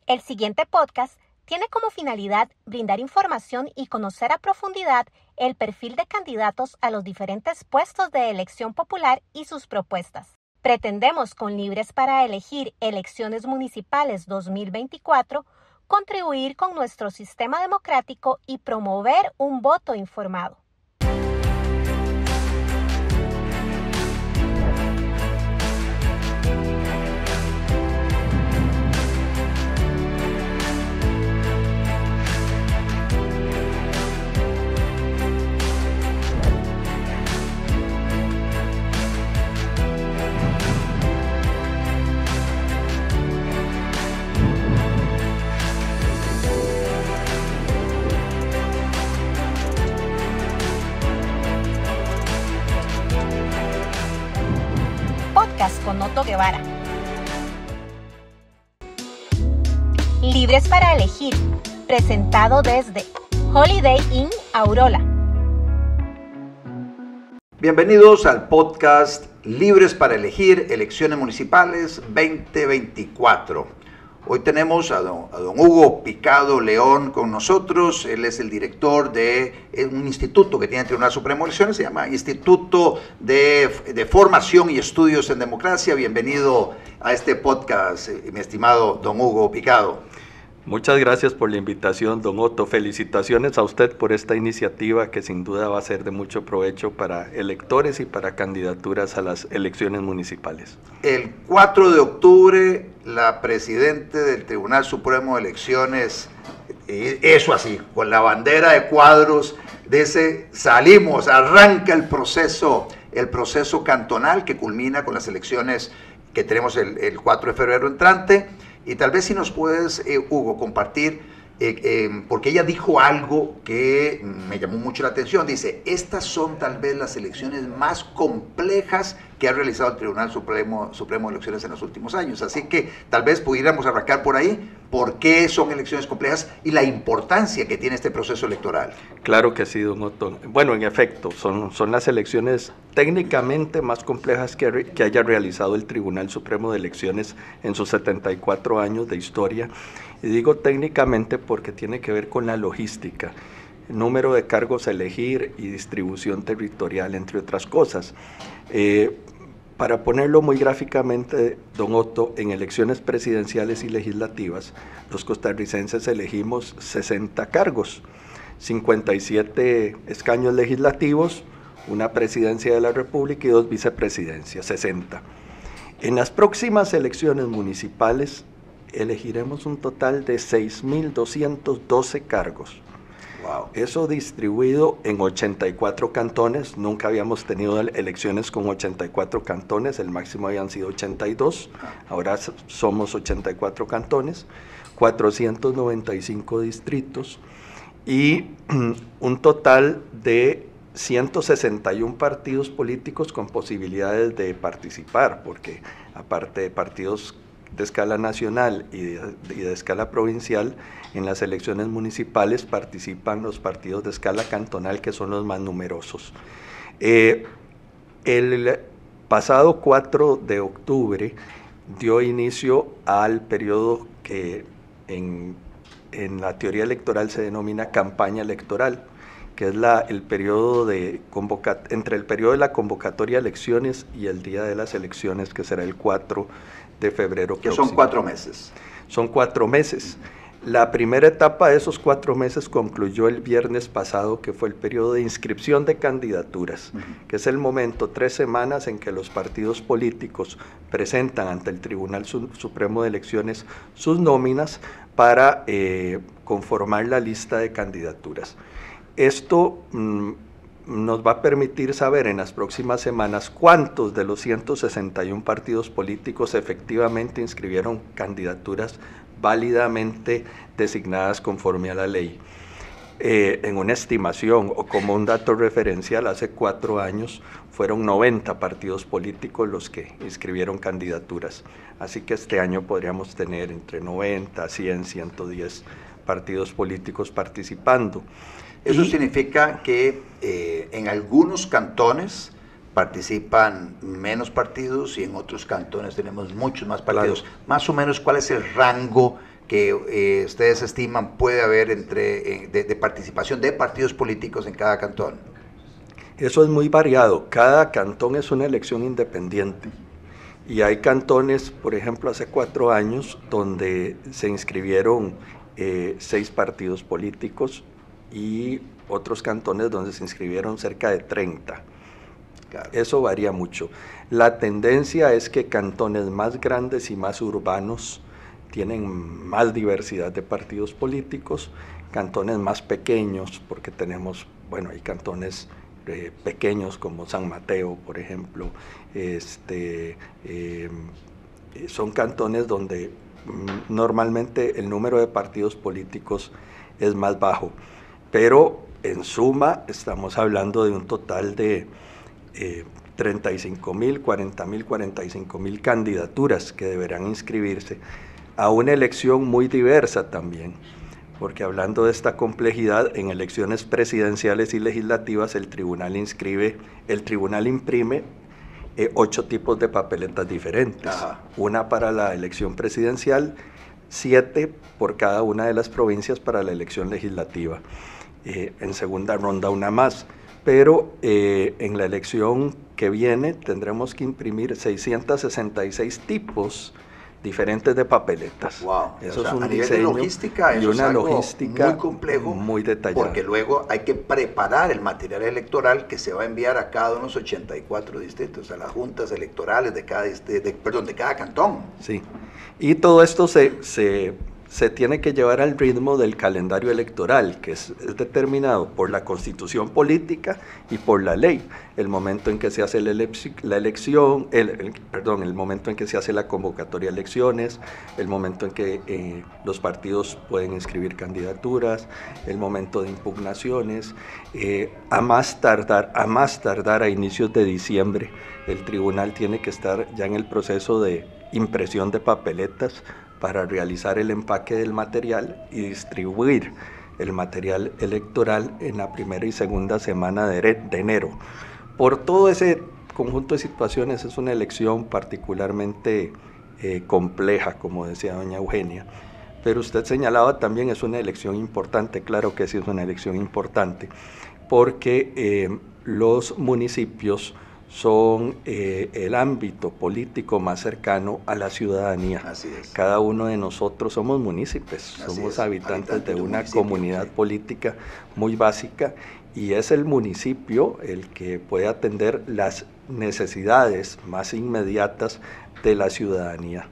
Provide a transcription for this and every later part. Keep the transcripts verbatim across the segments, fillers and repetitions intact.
El siguiente podcast tiene como finalidad brindar información y conocer a profundidad el perfil de candidatos a los diferentes puestos de elección popular y sus propuestas. Pretendemos con Libres para Elegir Elecciones Municipales dos mil veinticuatro contribuir con nuestro sistema democrático y promover un voto informado. Con Otto Guevara. Libres para Elegir, presentado desde Holiday Inn Aurora. Bienvenidos al podcast Libres para Elegir Elecciones Municipales veinte veinticuatro. Hoy tenemos a don, a don Hugo Picado León con nosotros. Él es el director de un instituto que tiene el Tribunal Supremo de Elecciones, se llama Instituto de, de Formación y Estudios en Democracia. Bienvenido a este podcast, mi estimado don Hugo Picado. Muchas gracias por la invitación, don Otto. Felicitaciones a usted por esta iniciativa que sin duda va a ser de mucho provecho para electores y para candidaturas a las elecciones municipales. El cuatro de octubre, la presidenta del Tribunal Supremo de Elecciones, eso así, con la bandera de cuadros, de ese salimos, arranca el proceso, el proceso cantonal que culmina con las elecciones que tenemos el, el cuatro de febrero entrante. Y tal vez si nos puedes, eh, Hugo, compartir, eh, eh, porque ella dijo algo que me llamó mucho la atención. Dice, estas son tal vez las elecciones más complejas que ha realizado el Tribunal Supremo, Supremo de Elecciones en los últimos años. Así que tal vez pudiéramos arrancar por ahí por qué son elecciones complejas y la importancia que tiene este proceso electoral. Claro que sí, don Otto. Bueno, en efecto, son, son las elecciones técnicamente más complejas que, que haya realizado el Tribunal Supremo de Elecciones en sus setenta y cuatro años de historia. Y digo técnicamente porque tiene que ver con la logística, el número de cargos a elegir y distribución territorial, entre otras cosas. Eh, para ponerlo muy gráficamente, don Otto, en elecciones presidenciales y legislativas, los costarricenses elegimos sesenta cargos, cincuenta y siete escaños legislativos, una presidencia de la República y dos vicepresidencias, sesenta. En las próximas elecciones municipales elegiremos un total de seis mil doscientos doce cargos. Wow. Eso distribuido en ochenta y cuatro cantones. Nunca habíamos tenido elecciones con ochenta y cuatro cantones, el máximo habían sido ochenta y dos, ahora somos ochenta y cuatro cantones, cuatrocientos noventa y cinco distritos y un total de ciento sesenta y uno partidos políticos con posibilidades de participar, porque aparte de partidos de escala nacional y de, y de escala provincial, en las elecciones municipales participan los partidos de escala cantonal, que son los más numerosos. Eh, el pasado cuatro de octubre dio inicio al periodo que en, en la teoría electoral se denomina campaña electoral, que es la, el periodo de convoca, entre el periodo de la convocatoria a elecciones y el día de las elecciones, que será el cuatro de febrero. Que son cuatro meses. Son cuatro meses. La primera etapa de esos cuatro meses concluyó el viernes pasado, que fue el periodo de inscripción de candidaturas, uh-huh. que es el momento, tres semanas en que los partidos políticos presentan ante el Tribunal Supremo de Elecciones sus nóminas para eh, conformar la lista de candidaturas. Esto mmm, nos va a permitir saber en las próximas semanas cuántos de los ciento sesenta y uno partidos políticos efectivamente inscribieron candidaturas válidamente designadas conforme a la ley. Eh, en una estimación o como un dato referencial, hace cuatro años fueron noventa partidos políticos los que inscribieron candidaturas. Así que este año podríamos tener entre noventa, cien, ciento diez partidos políticos participando. Eso y, significa que eh, en algunos cantones participan menos partidos y en otros cantones tenemos muchos más partidos. Claro. Más o menos, ¿cuál es el rango que eh, ustedes estiman puede haber entre, eh, de, de participación de partidos políticos en cada cantón? Eso es muy variado. Cada cantón es una elección independiente. Y hay cantones, por ejemplo, hace cuatro años, donde se inscribieron eh, seis partidos políticos y otros cantones donde se inscribieron cerca de treinta. Claro. Eso varía mucho. La tendencia es que cantones más grandes y más urbanos tienen más diversidad de partidos políticos, cantones más pequeños, porque tenemos, bueno, hay cantones eh, pequeños como San Mateo, por ejemplo, este, eh, son cantones donde mm, normalmente el número de partidos políticos es más bajo, pero en suma estamos hablando de un total de eh, treinta y cinco mil, cuarenta mil, cuarenta y cinco mil candidaturas que deberán inscribirse a una elección muy diversa también, porque hablando de esta complejidad, en elecciones presidenciales y legislativas el tribunal inscribe, el tribunal imprime eh, ocho tipos de papeletas diferentes. Ajá. Una para la elección presidencial, siete por cada una de las provincias para la elección legislativa. Eh, en segunda ronda una más, pero eh, en la elección que viene tendremos que imprimir seiscientos sesenta y seis tipos diferentes de papeletas. Wow. Eso o sea, es un a nivel diseño de logística, y eso una es algo logística muy complejo, muy detallada. Porque luego hay que preparar el material electoral que se va a enviar a cada uno de los ochenta y cuatro distritos, a las juntas electorales de cada, de, de, perdón, de cada cantón. Sí, y todo esto se, se, se tiene que llevar al ritmo del calendario electoral, que es, es determinado por la constitución política y por la ley. El momento en que se hace la, elec la elección, el, el, perdón, el momento en que se hace la convocatoria de elecciones, el momento en que eh, los partidos pueden inscribir candidaturas, el momento de impugnaciones, eh, a más tardar, a más tardar a inicios de diciembre, el tribunal tiene que estar ya en el proceso de impresión de papeletas para realizar el empaque del material y distribuir el material electoral en la primera y segunda semana de, de enero. Por todo ese conjunto de situaciones es una elección particularmente eh, compleja, como decía doña Eugenia, pero usted señalaba también es una elección importante, claro que sí es una elección importante, porque eh, los municipios son eh, el ámbito político más cercano a la ciudadanía. Así es. Cada uno de nosotros somos municipios, Así somos es, habitantes, habitantes de una comunidad sí. política muy básica, y es el municipio el que puede atender las necesidades más inmediatas de la ciudadanía.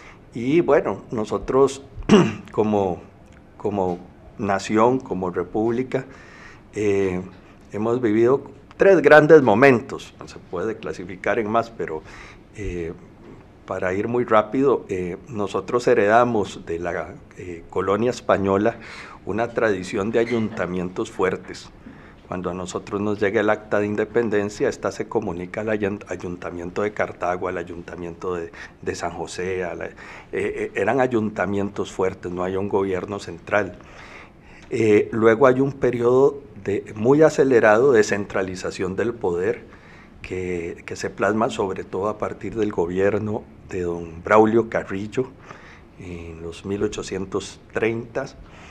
Y bueno, nosotros como, como nación, como república, eh, hemos vivido tres grandes momentos, no se puede clasificar en más, pero eh, para ir muy rápido, eh, nosotros heredamos de la eh, colonia española una tradición de ayuntamientos fuertes. Cuando a nosotros nos llega el acta de independencia, esta se comunica al ayuntamiento de Cartago, al ayuntamiento de, de San José, a la, eh, eh, eran ayuntamientos fuertes, no hay un gobierno central. Eh, luego hay un periodo de, muy acelerado de centralización del poder que, que se plasma sobre todo a partir del gobierno de don Braulio Carrillo en los mil ochocientos treinta,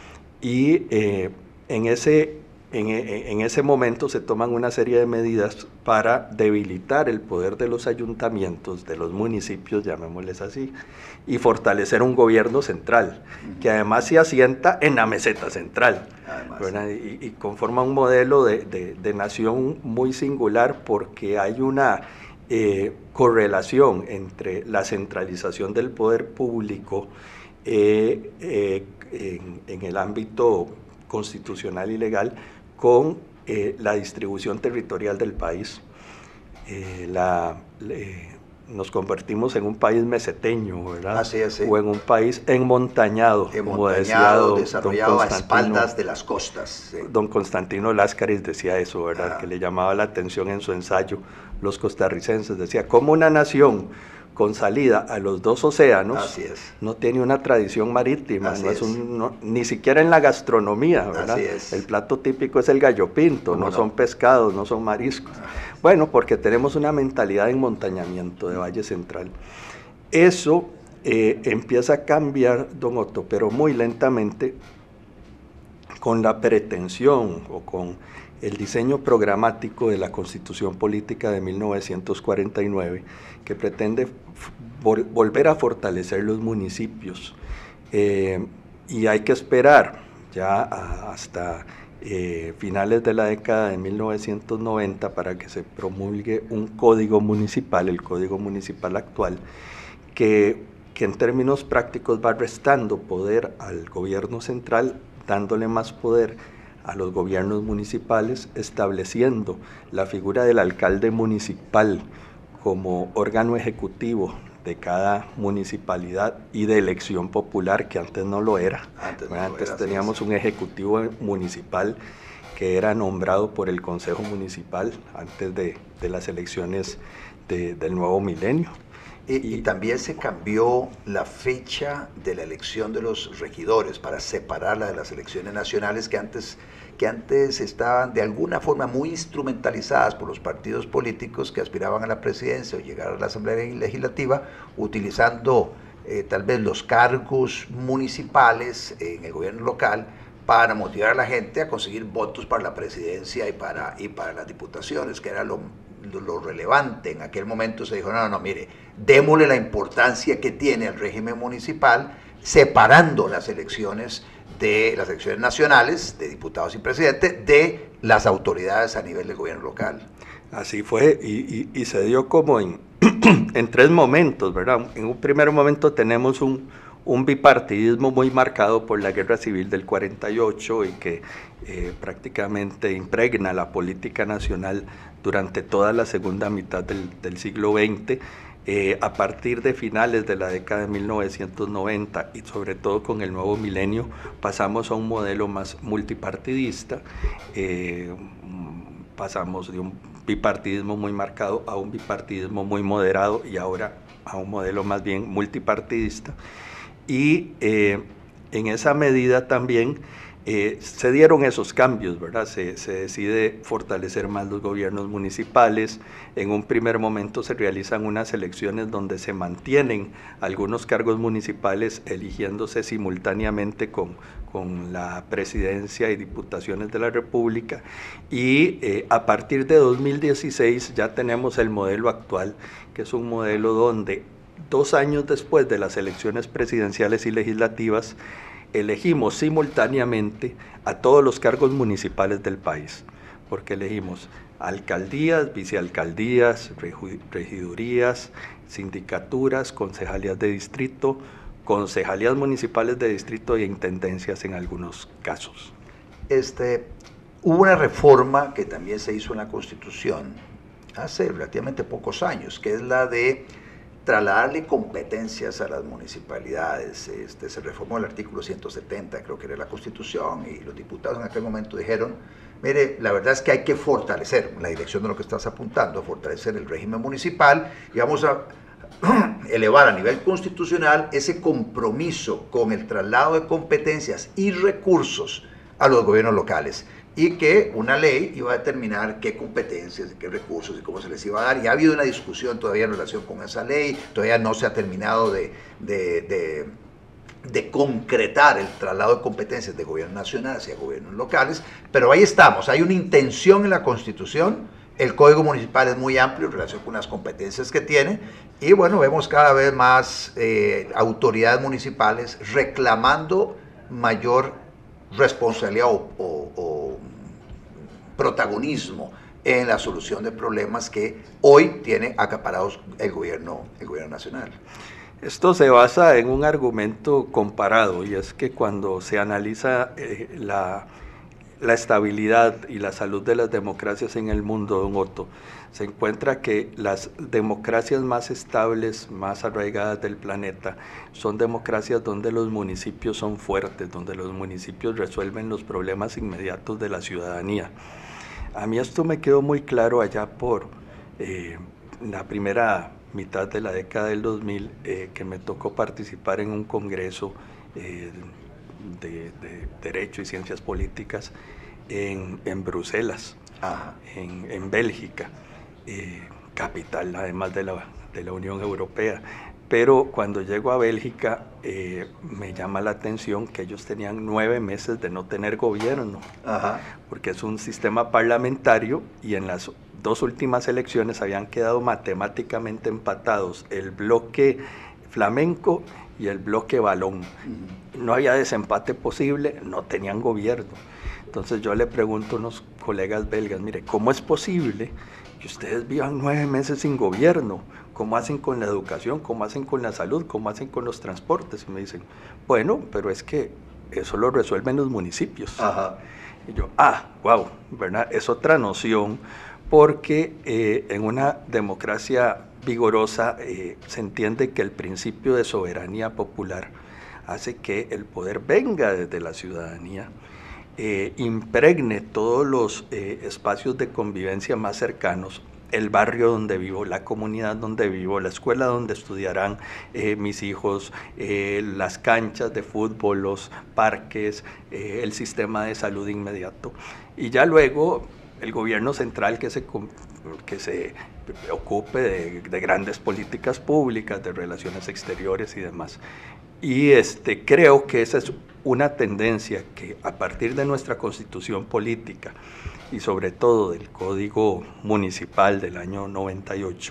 y eh, en, ese, en, en ese momento se toman una serie de medidas para debilitar el poder de los ayuntamientos, de los municipios, llamémosles así, y fortalecer un gobierno central, que además se asienta en la meseta central, y, y conforma un modelo de, de, de nación muy singular, porque hay una eh, correlación entre la centralización del poder público eh, eh, en, en el ámbito constitucional y legal con eh, la distribución territorial del país. Eh, la, eh, nos convertimos en un país meseteño, ¿verdad? Así es, sí. O en un país enmontañado, como decía don, desarrollado a espaldas de las costas. Sí. Don Constantino Láscaris decía eso, ¿verdad? Ah. Que le llamaba la atención en su ensayo, Los costarricenses, decía, como una nación con salida a los dos océanos, Así es. no tiene una tradición marítima, Así no es es. Un, no, ni siquiera en la gastronomía, ¿verdad? Así es. El plato típico es el gallo pinto, no, no son pescados, no son mariscos. Ah. Bueno, porque tenemos una mentalidad de enmontañamiento de Valle Central. Eso eh, empieza a cambiar, don Otto, pero muy lentamente, con la pretensión o con el diseño programático de la Constitución Política de mil novecientos cuarenta y nueve, que pretende vol volver a fortalecer los municipios. Eh, y hay que esperar ya a, hasta eh, finales de la década de mil novecientos noventa para que se promulgue un código municipal, el código municipal actual, que, que en términos prácticos va restando poder al gobierno central, dándole más poder a los gobiernos municipales, estableciendo la figura del alcalde municipal como órgano ejecutivo de cada municipalidad y de elección popular, que antes no lo era. Antes, no antes era, teníamos sí, sí. un ejecutivo municipal que era nombrado por el Consejo Municipal antes de, de las elecciones de, del nuevo milenio. Y, y también se cambió la fecha de la elección de los regidores para separarla de las elecciones nacionales que antes, que antes estaban de alguna forma muy instrumentalizadas por los partidos políticos que aspiraban a la presidencia o llegar a la Asamblea Legislativa, utilizando eh, tal vez los cargos municipales en el gobierno local para motivar a la gente a conseguir votos para la presidencia y para, y para las diputaciones, que era lo lo relevante. En aquel momento se dijo, no, no, no, mire, démosle la importancia que tiene el régimen municipal, separando las elecciones de las elecciones nacionales, de diputados y presidentes, de las autoridades a nivel del gobierno local. Así fue, y, y, y se dio como en, en tres momentos, ¿verdad? En un primer momento tenemos un, un bipartidismo muy marcado por la guerra civil del cuarenta y ocho y que eh, prácticamente impregna la política nacional durante toda la segunda mitad del, del siglo veinte, eh, a partir de finales de la década de mil novecientos noventa y sobre todo con el nuevo milenio, pasamos a un modelo más multipartidista, eh, pasamos de un bipartidismo muy marcado a un bipartidismo muy moderado y ahora a un modelo más bien multipartidista. Y eh, en esa medida también eh, se dieron esos cambios, ¿verdad? Se, se decide fortalecer más los gobiernos municipales. En un primer momento se realizan unas elecciones donde se mantienen algunos cargos municipales eligiéndose simultáneamente con, con la presidencia y diputaciones de la República. Y eh, a partir de dos mil dieciséis ya tenemos el modelo actual, que es un modelo donde dos años después de las elecciones presidenciales y legislativas, elegimos simultáneamente a todos los cargos municipales del país, porque elegimos alcaldías, vicealcaldías, regidurías, sindicaturas, concejalías de distrito, concejalías municipales de distrito e intendencias en algunos casos. Este, hubo una reforma que también se hizo en la Constitución hace relativamente pocos años, que es la de trasladarle competencias a las municipalidades. Este, se reformó el artículo ciento setenta, creo que era la Constitución, y los diputados en aquel momento dijeron, mire, la verdad es que hay que fortalecer, la dirección de lo que estás apuntando, fortalecer el régimen municipal, y vamos a elevar a nivel constitucional ese compromiso con el traslado de competencias y recursos a los gobiernos locales, y que una ley iba a determinar qué competencias, qué recursos y cómo se les iba a dar. Y ha habido una discusión todavía en relación con esa ley, todavía no se ha terminado de, de, de, de concretar el traslado de competencias de gobierno nacional hacia gobiernos locales, pero ahí estamos, hay una intención en la Constitución. El Código Municipal es muy amplio en relación con las competencias que tiene, y bueno, vemos cada vez más eh, autoridades municipales reclamando mayor responsabilidad o, o, o protagonismo en la solución de problemas que hoy tiene acaparados el gobierno, el gobierno nacional. Esto se basa en un argumento comparado, y es que cuando se analiza eh, la, la estabilidad y la salud de las democracias en el mundo, don Otto, se encuentra que las democracias más estables, más arraigadas del planeta, son democracias donde los municipios son fuertes, donde los municipios resuelven los problemas inmediatos de la ciudadanía. A mí esto me quedó muy claro allá por eh, la primera mitad de la década del dos mil, eh, que me tocó participar en un congreso eh, de, de Derecho y Ciencias Políticas en, en Bruselas, en, en Bélgica. Eh, capital además de la, de la Unión Europea, pero cuando llego a Bélgica eh, me llama la atención que ellos tenían nueve meses de no tener gobierno, Ajá. porque es un sistema parlamentario y en las dos últimas elecciones habían quedado matemáticamente empatados el bloque flamenco y el bloque balón. Uh-huh. No había desempate posible, no tenían gobierno. Entonces yo le pregunto a unos colegas belgas, mire, ¿cómo es posible que ustedes vivan nueve meses sin gobierno? ¿Cómo hacen con la educación? ¿Cómo hacen con la salud? ¿Cómo hacen con los transportes? Y me dicen, bueno, pero es que eso lo resuelven los municipios. Ajá. Y yo, ah, wow, ¿verdad? Es otra noción, porque eh, en una democracia vigorosa eh, se entiende que el principio de soberanía popular hace que el poder venga desde la ciudadanía, eh, impregne todos los eh, espacios de convivencia más cercanos, el barrio donde vivo, la comunidad donde vivo, la escuela donde estudiarán eh, mis hijos, eh, las canchas de fútbol, los parques, eh, el sistema de salud inmediato. Y ya luego el gobierno central que se, que se ocupe de, de grandes políticas públicas, de relaciones exteriores y demás. Y este, creo que esa es una tendencia que a partir de nuestra constitución política y sobre todo del Código Municipal del año noventa y ocho,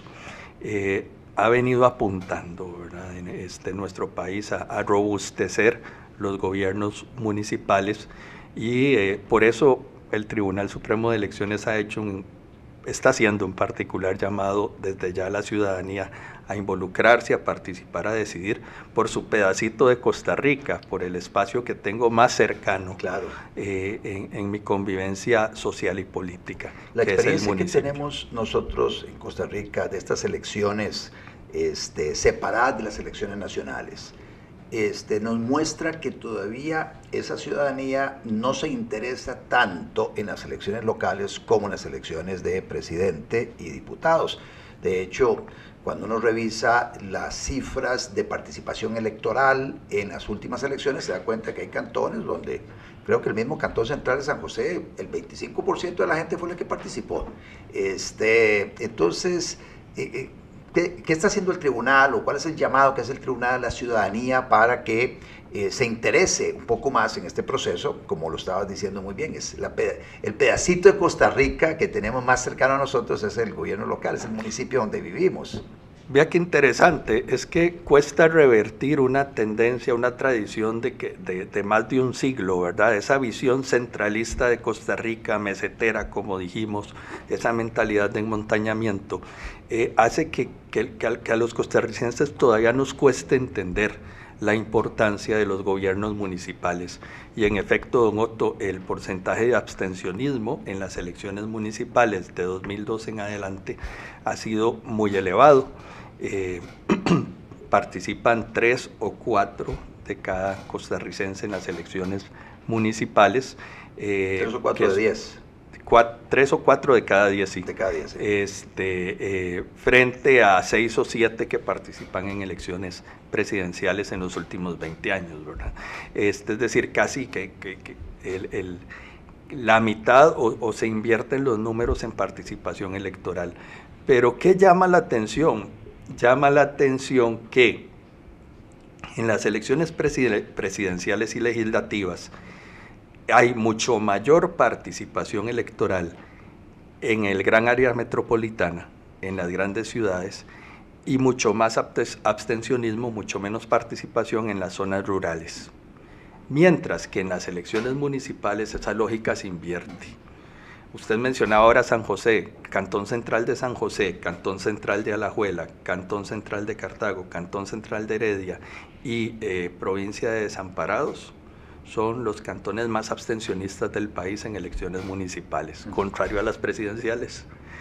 eh, ha venido apuntando, ¿verdad?, en este, nuestro país a, a robustecer los gobiernos municipales y eh, por eso el Tribunal Supremo de Elecciones ha hecho un, está haciendo un particular llamado desde ya a la ciudadanía a involucrarse, a participar, a decidir por su pedacito de Costa Rica, por el espacio que tengo más cercano, claro, eh, en, en mi convivencia social y política. La experiencia que tenemos nosotros en Costa Rica de estas elecciones este, separadas de las elecciones nacionales, Este, nos muestra que todavía esa ciudadanía no se interesa tanto en las elecciones locales como en las elecciones de presidente y diputados. De hecho, cuando uno revisa las cifras de participación electoral en las últimas elecciones, se da cuenta que hay cantones donde, creo que el mismo Cantón Central de San José, el veinticinco por ciento de la gente fue la que participó. Este, entonces, eh, eh, ¿Qué, ¿Qué está haciendo el tribunal o cuál es el llamado que hace el tribunal a la ciudadanía para que eh, se interese un poco más en este proceso? Como lo estabas diciendo muy bien, es la, el pedacito de Costa Rica que tenemos más cercano a nosotros es el gobierno local, es el municipio donde vivimos. Vea qué interesante, es que cuesta revertir una tendencia, una tradición de, que, de, de más de un siglo, ¿verdad? Esa visión centralista de Costa Rica, mesetera, como dijimos, esa mentalidad de enmontañamiento, eh, hace que, que, que, a, que a los costarricenses todavía nos cueste entender la importancia de los gobiernos municipales. Y en efecto, don Otto, el porcentaje de abstencionismo en las elecciones municipales de dos mil dos en adelante ha sido muy elevado. Eh, participan tres o cuatro de cada costarricense en las elecciones municipales. Eh, tres o cuatro de diez. Cuatro, tres o cuatro de cada diez, sí. De cada diez, sí. Este, eh, frente a seis o siete que participan en elecciones presidenciales en los últimos veinte años, ¿verdad? Este, es decir, casi que, que, que el, el, la mitad o, o se invierten los números en participación electoral. Pero ¿qué llama la atención? Llama la atención que en las elecciones presidenciales y legislativas hay mucho mayor participación electoral en el gran área metropolitana, en las grandes ciudades, y mucho más abstencionismo, mucho menos participación en las zonas rurales. Mientras que en las elecciones municipales esa lógica se invierte. Usted mencionaba ahora San José, Cantón Central de San José, Cantón Central de Alajuela, Cantón Central de Cartago, Cantón Central de Heredia y eh, Provincia de Desamparados. Son los cantones más abstencionistas del país en elecciones municipales, contrario a las presidenciales.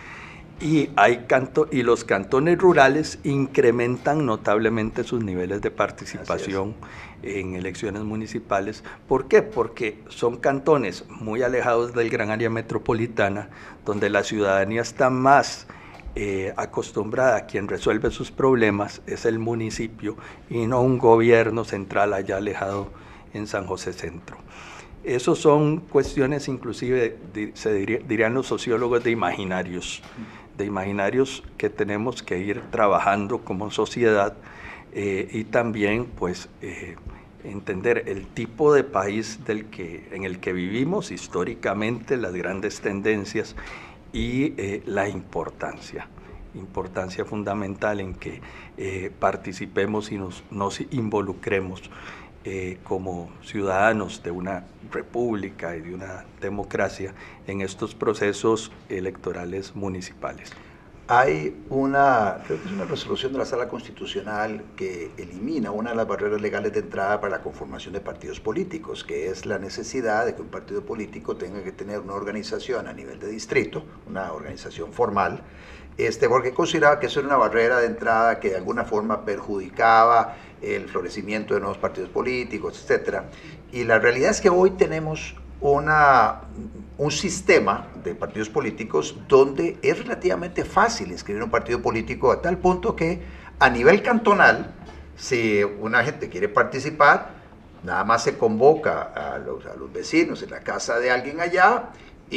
Y, hay canto, y los cantones rurales incrementan notablemente sus niveles de participación en elecciones municipales. ¿Por qué? Porque son cantones muy alejados del gran área metropolitana, donde la ciudadanía está más eh, acostumbrada a quien resuelve sus problemas, es el municipio, y no un gobierno central allá alejado en San José Centro. Esas son cuestiones inclusive, se diría, dirían los sociólogos, de imaginarios, de imaginarios que tenemos que ir trabajando como sociedad eh, y también pues eh, entender el tipo de país del que, en el que vivimos históricamente, las grandes tendencias y eh, la importancia, importancia fundamental en que eh, participemos y nos, nos involucremos eh, como ciudadanos de una república y de una democracia en estos procesos electorales municipales. Hay una, creo que es una resolución de la Sala Constitucional que elimina una de las barreras legales de entrada para la conformación de partidos políticos, que es la necesidad de que un partido político tenga que tener una organización a nivel de distrito, una organización formal, este, porque consideraba que eso era una barrera de entrada que de alguna forma perjudicaba el florecimiento de nuevos partidos políticos, etcétera. Y la realidad es que hoy tenemos una, un sistema de partidos políticos donde es relativamente fácil inscribir un partido político a tal punto que a nivel cantonal, si una gente quiere participar, nada más se convoca a los, a los vecinos en la casa de alguien allá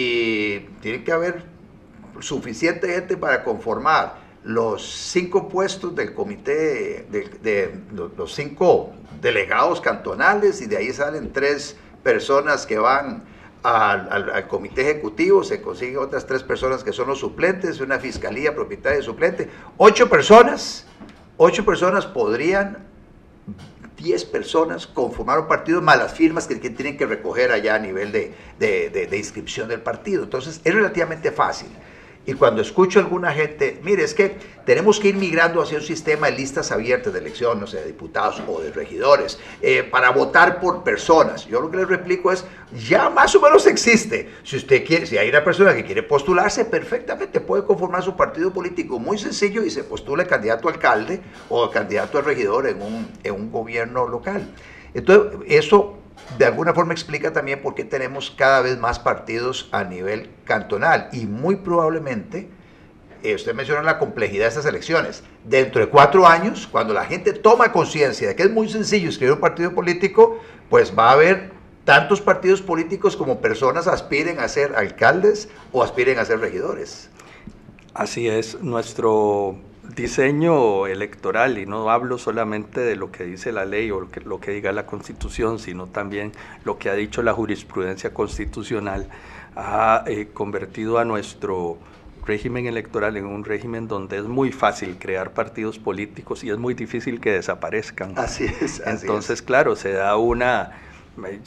y tiene que haber suficiente gente para conformar los cinco puestos del comité, de, de, de los cinco delegados cantonales, y de ahí salen tres personas que van al, al, al comité ejecutivo, se consiguen otras tres personas que son los suplentes, una fiscalía propietaria y suplente, ocho personas, ocho personas podrían, diez personas conformar un partido, más las firmas que, que tienen que recoger allá a nivel de, de, de, de inscripción del partido. Entonces es relativamente fácil. Y cuando escucho a alguna gente, mire, es que tenemos que ir migrando hacia un sistema de listas abiertas de elección, no sé, de diputados o de regidores, eh, para votar por personas. Yo lo que les replico es, ya más o menos existe. Si usted quiere, si hay una persona que quiere postularse, perfectamente puede conformar su partido político muy sencillo y se postula candidato a alcalde o candidato a regidor en un, en un gobierno local. Entonces, eso de alguna forma explica también por qué tenemos cada vez más partidos a nivel cantonal, y muy probablemente, eh, usted menciona la complejidad de estas elecciones, dentro de cuatro años, cuando la gente toma conciencia de que es muy sencillo escribir un partido político, pues va a haber tantos partidos políticos como personas aspiren a ser alcaldes o aspiren a ser regidores. Así es, nuestro diseño electoral, y no hablo solamente de lo que dice la ley o lo que, lo que diga la Constitución, sino también lo que ha dicho la jurisprudencia constitucional, ha eh, convertido a nuestro régimen electoral en un régimen donde es muy fácil crear partidos políticos y es muy difícil que desaparezcan. Así es. Así Entonces, es. claro, se da una eh,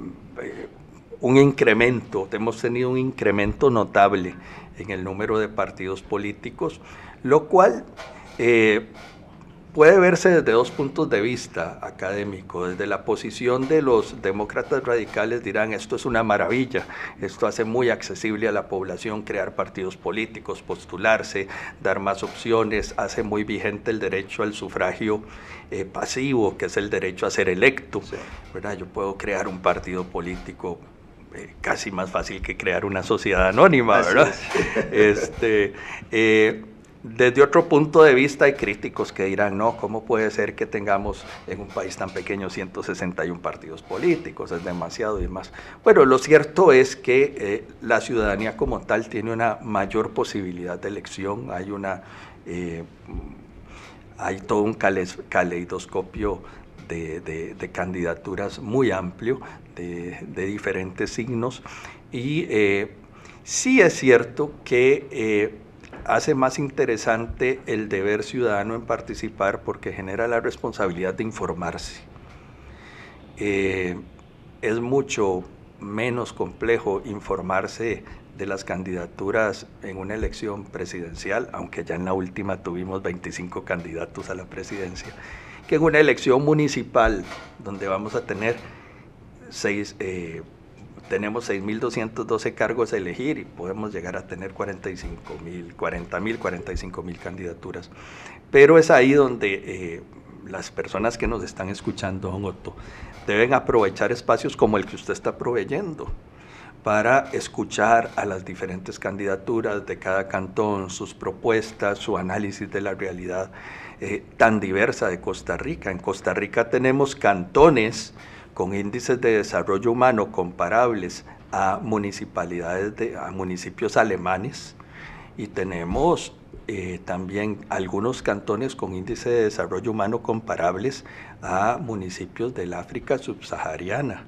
un incremento, hemos tenido un incremento notable en el número de partidos políticos, lo cual eh, puede verse desde dos puntos de vista académico. Desde la posición de los demócratas radicales dirán, esto es una maravilla, esto hace muy accesible a la población crear partidos políticos, postularse, dar más opciones, hace muy vigente el derecho al sufragio eh, pasivo, que es el derecho a ser electo, sí. ¿verdad? Yo puedo crear un partido político eh, casi más fácil que crear una sociedad anónima, ¿verdad? Este, eh, Desde otro punto de vista hay críticos que dirán, no, ¿cómo puede ser que tengamos en un país tan pequeño ciento sesenta y uno partidos políticos? Es demasiado y demás. Bueno, lo cierto es que eh, la ciudadanía como tal tiene una mayor posibilidad de elección, hay, una, eh, hay todo un caleidoscopio de, de, de candidaturas muy amplio, de, de diferentes signos, y eh, sí es cierto que eh, hace más interesante el deber ciudadano en participar porque genera la responsabilidad de informarse. Eh, es mucho menos complejo informarse de las candidaturas en una elección presidencial, aunque ya en la última tuvimos veinticinco candidatos a la presidencia, que en una elección municipal donde vamos a tener seis... Eh, tenemos seis mil doscientos doce cargos a elegir y podemos llegar a tener cuarenta y cinco mil, cuarenta mil, cuarenta y cinco mil candidaturas. Pero es ahí donde eh, las personas que nos están escuchando, don Otto, deben aprovechar espacios como el que usted está proveyendo para escuchar a las diferentes candidaturas de cada cantón, sus propuestas, su análisis de la realidad eh, tan diversa de Costa Rica. En Costa Rica tenemos cantones con índices de desarrollo humano comparables a municipalidades, de, a municipios alemanes, y tenemos eh, también algunos cantones con índice de desarrollo humano comparables a municipios del África subsahariana.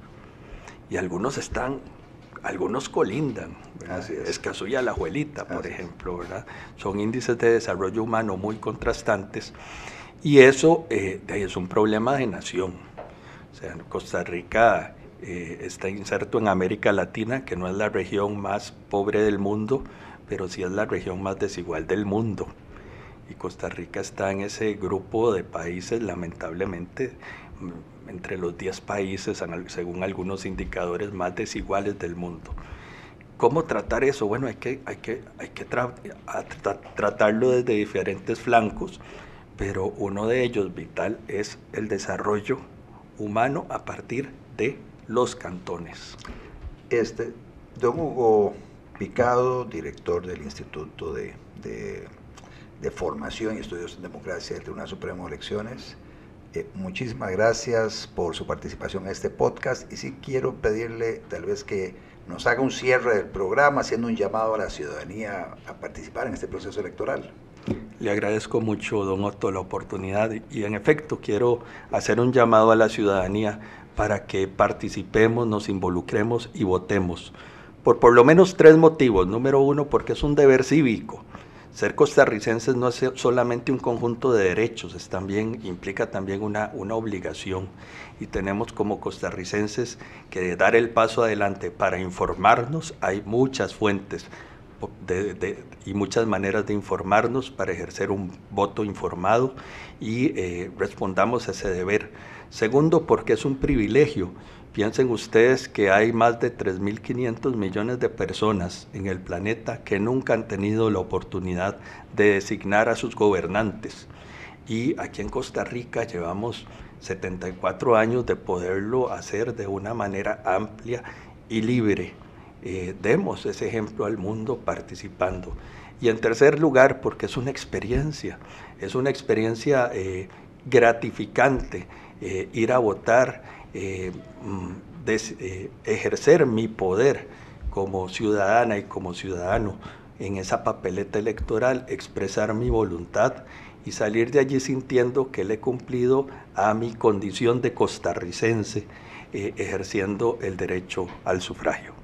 Y algunos están, algunos colindan, Así es. Escazú y Alajuelita, por Así ejemplo, ¿verdad? Son índices de desarrollo humano muy contrastantes, y eso eh, es un problema de nación. O sea, Costa Rica eh, está inserto en América Latina, que no es la región más pobre del mundo, pero sí es la región más desigual del mundo. Y Costa Rica está en ese grupo de países, lamentablemente, entre los diez países, según algunos indicadores, más desiguales del mundo. ¿Cómo tratar eso? Bueno, hay que, hay que, hay que tra tra tratarlo desde diferentes flancos, pero uno de ellos vital es el desarrollo humano a partir de los cantones. Este, don Hugo Picado, director del Instituto de, de, de Formación y Estudios en Democracia del Tribunal Supremo de Elecciones, eh, muchísimas gracias por su participación en este podcast, y sí quiero pedirle tal vez que nos haga un cierre del programa haciendo un llamado a la ciudadanía a participar en este proceso electoral. Le agradezco mucho, don Otto, la oportunidad, y en efecto quiero hacer un llamado a la ciudadanía para que participemos, nos involucremos y votemos, por por lo menos tres motivos. Número uno, porque es un deber cívico. Ser costarricenses no es solamente un conjunto de derechos, es también, implica también una, una obligación, y tenemos como costarricenses que dar el paso adelante para informarnos. Hay muchas fuentes de, de, y muchas maneras de informarnos para ejercer un voto informado, y eh, respondamos a ese deber. Segundo, porque es un privilegio. Piensen ustedes que hay más de tres mil quinientos millones de personas en el planeta que nunca han tenido la oportunidad de designar a sus gobernantes. Y aquí en Costa Rica llevamos setenta y cuatro años de poderlo hacer de una manera amplia y libre. Eh, demos ese ejemplo al mundo participando. Y en tercer lugar, porque es una experiencia, es una experiencia eh, gratificante, eh, ir a votar, Eh, des, eh, ejercer mi poder como ciudadana y como ciudadano en esa papeleta electoral, expresar mi voluntad y salir de allí sintiendo que le he cumplido a mi condición de costarricense, eh, ejerciendo el derecho al sufragio.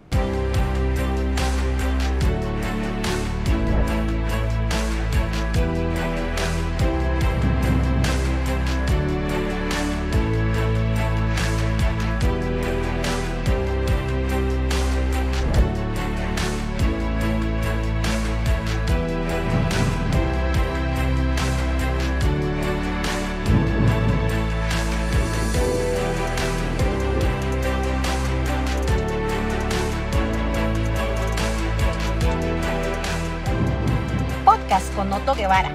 Con Otto Guevara.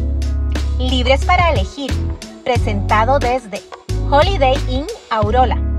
Libres para elegir, presentado desde Holiday Inn Aurora.